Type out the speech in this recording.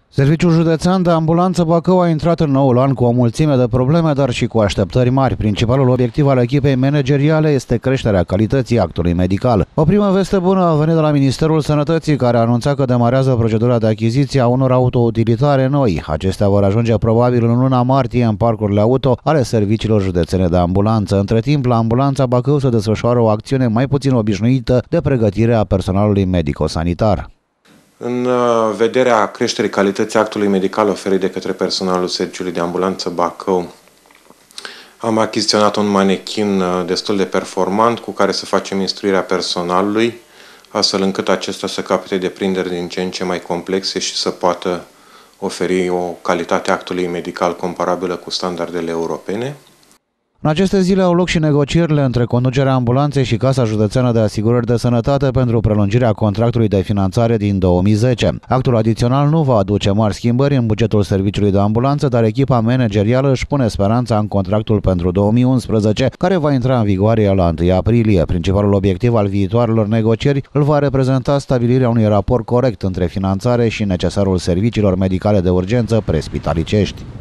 Serviciul județean de ambulanță Bacău a intrat în noul an cu o mulțime de probleme, dar și cu așteptări mari. Principalul obiectiv al echipei manageriale este creșterea calității actului medical. O primă veste bună a venit de la Ministerul Sănătății, care a anunțat că demarează procedura de achiziție a unor autoutilitare noi. Acestea vor ajunge probabil în luna martie în parcurile auto ale serviciilor județene de ambulanță. Între timp, la ambulanța Bacău se desfășoară o acțiune mai puțin obișnuită de pregătire a personalului medico-sanitar. În vederea creșterii calității actului medical oferit de către personalul Serviciului de Ambulanță Bacău, am achiziționat un manechin destul de performant cu care să facem instruirea personalului, astfel încât acesta să capete deprinderi din ce în ce mai complexe și să poată oferi o calitate a actului medical comparabilă cu standardele europene. În aceste zile au loc și negocierile între conducerea ambulanței și Casa Județeană de Asigurări de Sănătate pentru prelungirea contractului de finanțare din 2010. Actul adițional nu va aduce mari schimbări în bugetul serviciului de ambulanță, dar echipa managerială își pune speranța în contractul pentru 2011, care va intra în vigoare la 1 aprilie. Principalul obiectiv al viitoarelor negocieri îl va reprezenta stabilirea unui raport corect între finanțare și necesarul serviciilor medicale de urgență prespitalicești.